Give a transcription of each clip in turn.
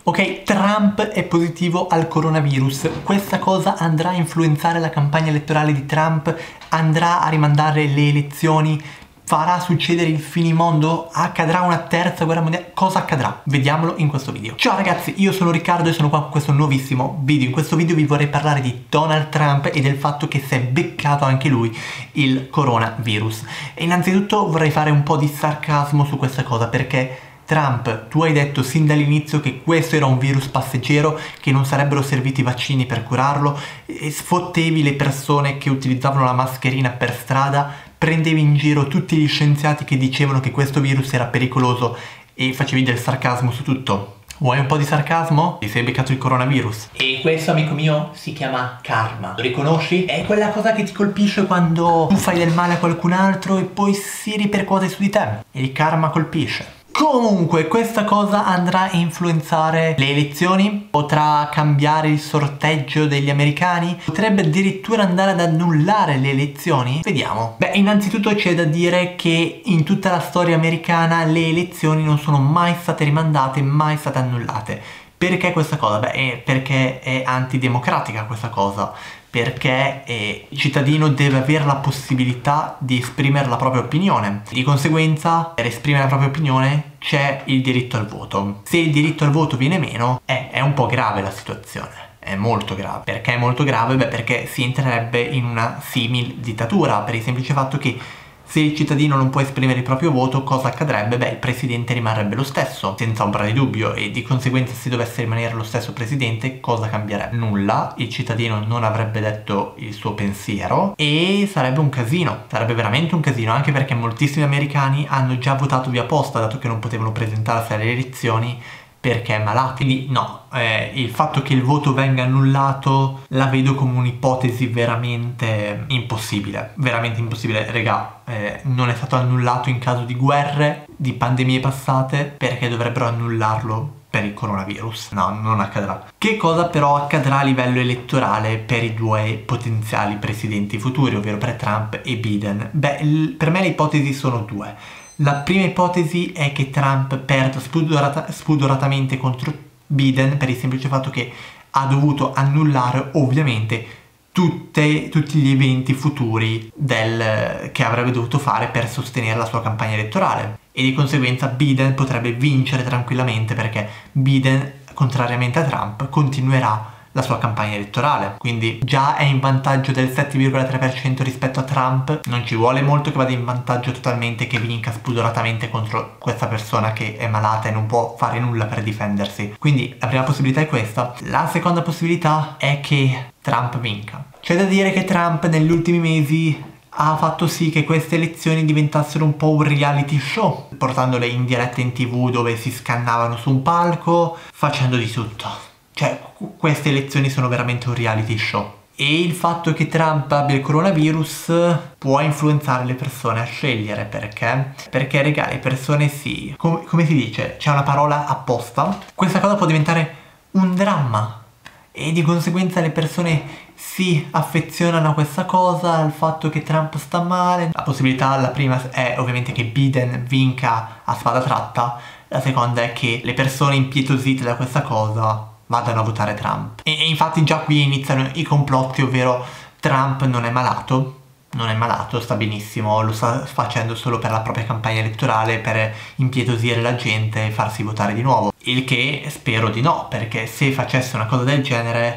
Ok, Trump è positivo al coronavirus. Questa cosa andrà a influenzare la campagna elettorale di Trump? Andrà a rimandare le elezioni? Farà succedere il finimondo? Accadrà una terza guerra mondiale? Cosa accadrà? Vediamolo in questo video. Ciao ragazzi, io sono Riccardo e sono qua con questo nuovissimo video. In questo video vi vorrei parlare di Donald Trump e del fatto che si è beccato anche lui il coronavirus. E innanzitutto vorrei fare un po' di sarcasmo su questa cosa, perché Trump, tu hai detto sin dall'inizio che questo era un virus passeggero, che non sarebbero serviti i vaccini per curarlo, e sfottevi le persone che utilizzavano la mascherina per strada, prendevi in giro tutti gli scienziati che dicevano che questo virus era pericoloso e facevi del sarcasmo su tutto. Vuoi un po' di sarcasmo? Ti sei beccato il coronavirus. E questo, amico mio, si chiama karma. Lo riconosci? È quella cosa che ti colpisce quando tu fai del male a qualcun altro e poi si ripercuote su di te. E il karma colpisce. Comunque, questa cosa andrà a influenzare le elezioni? Potrà cambiare il sorteggio degli americani? Potrebbe addirittura andare ad annullare le elezioni? Vediamo. Beh, innanzitutto c'è da dire che in tutta la storia americana le elezioni non sono mai state rimandate, mai state annullate. Perché questa cosa? Beh, perché è antidemocratica questa cosa. Perché il cittadino deve avere la possibilità di esprimere la propria opinione. Di conseguenza, per esprimere la propria opinione c'è il diritto al voto. Se il diritto al voto viene meno, è un po' grave la situazione. È molto grave. Perché è molto grave? Beh, perché si entrerebbe in una simil dittatura, per il semplice fatto che se il cittadino non può esprimere il proprio voto, cosa accadrebbe? Beh, il presidente rimarrebbe lo stesso, senza ombra di dubbio, e di conseguenza se dovesse rimanere lo stesso presidente, cosa cambierebbe? Nulla, il cittadino non avrebbe detto il suo pensiero e sarebbe un casino, sarebbe veramente un casino, anche perché moltissimi americani hanno già votato via posta, dato che non potevano presentarsi alle elezioni perché è malato. Quindi no, il fatto che il voto venga annullato la vedo come un'ipotesi veramente impossibile. Veramente impossibile, regà. Non è stato annullato in caso di guerre, di pandemie passate, perché dovrebbero annullarlo per il coronavirus. No, non accadrà. Che cosa però accadrà a livello elettorale per i due potenziali presidenti futuri, ovvero per Trump e Biden? Beh, per me le ipotesi sono due. La prima ipotesi è che Trump perda spudoratamente contro Biden per il semplice fatto che ha dovuto annullare ovviamente tutti gli eventi futuri che avrebbe dovuto fare per sostenere la sua campagna elettorale, e di conseguenza Biden potrebbe vincere tranquillamente, perché Biden, contrariamente a Trump, continuerà la sua campagna elettorale, quindi già è in vantaggio del 7,3% rispetto a Trump. Non ci vuole molto che vada in vantaggio totalmente, che vinca spudoratamente contro questa persona che è malata e non può fare nulla per difendersi. Quindi la prima possibilità è questa. La seconda possibilità è che Trump vinca. C'è da dire che Trump negli ultimi mesi ha fatto sì che queste elezioni diventassero un po' un reality show, portandole in diretta in TV dove si scannavano su un palco, facendo di tutto. Cioè, queste elezioni sono veramente un reality show. E il fatto che Trump abbia il coronavirus può influenzare le persone a scegliere. Perché? Perché, raga, le persone sì. Come si dice? C'è una parola apposta. Questa cosa può diventare un dramma. E di conseguenza le persone si affezionano a questa cosa, al fatto che Trump sta male. La possibilità, la prima, è ovviamente che Biden vinca a spada tratta. La seconda è che le persone impietosite da questa cosa vadano a votare Trump. E infatti già qui iniziano i complotti, ovvero Trump non è malato, sta benissimo, lo sta facendo solo per la propria campagna elettorale, per impietosire la gente e farsi votare di nuovo. Il che spero di no, perché se facesse una cosa del genere,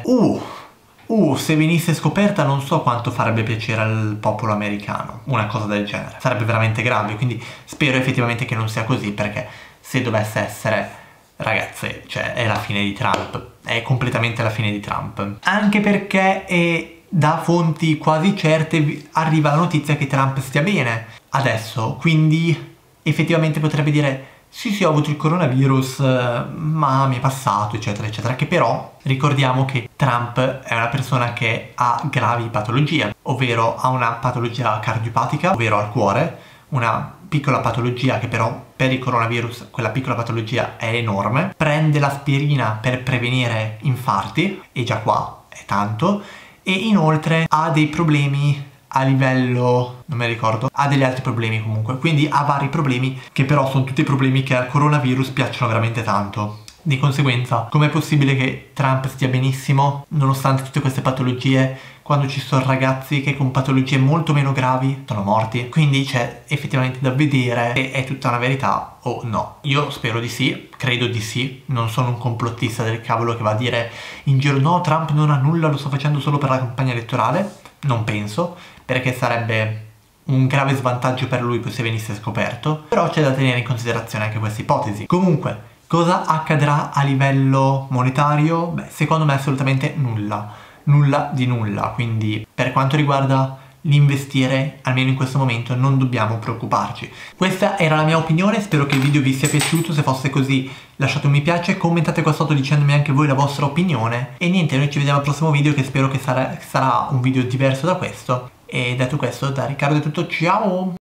se venisse scoperta non so quanto farebbe piacere al popolo americano, una cosa del genere. Sarebbe veramente grave, quindi spero effettivamente che non sia così, perché se dovesse essere, ragazzi, cioè è la fine di Trump, è completamente la fine di Trump. Anche perché da fonti quasi certe arriva la notizia che Trump stia bene adesso, quindi effettivamente potrebbe dire sì, ho avuto il coronavirus, ma mi è passato, eccetera eccetera. Che però ricordiamo che Trump è una persona che ha gravi patologie, ovvero ha una patologia cardiopatica, ovvero al cuore, una piccola patologia che però per il coronavirus, quella piccola patologia è enorme, prende l'aspirina per prevenire infarti, e già qua è tanto, e inoltre ha dei problemi a livello, non mi ricordo, ha degli altri problemi comunque, quindi ha vari problemi che però sono tutti problemi che al coronavirus piacciono veramente tanto. Di conseguenza, com'è possibile che Trump stia benissimo nonostante tutte queste patologie, quando ci sono ragazzi che con patologie molto meno gravi sono morti? Quindi c'è effettivamente da vedere se è tutta una verità o no. Io spero di sì, credo di sì, non sono un complottista del cavolo che va a dire in giro no, Trump non ha nulla, lo sto facendo solo per la campagna elettorale. Non penso, perché sarebbe un grave svantaggio per lui se venisse scoperto, però c'è da tenere in considerazione anche questa ipotesi. Comunque, cosa accadrà a livello monetario? Beh, secondo me assolutamente nulla. Nulla di nulla, quindi per quanto riguarda l'investire, almeno in questo momento, non dobbiamo preoccuparci. Questa era la mia opinione, spero che il video vi sia piaciuto. Se fosse così lasciate un mi piace, commentate qua sotto dicendomi anche voi la vostra opinione. E niente, noi ci vediamo al prossimo video, che spero che sarà un video diverso da questo. E detto questo, da Riccardo è tutto, ciao!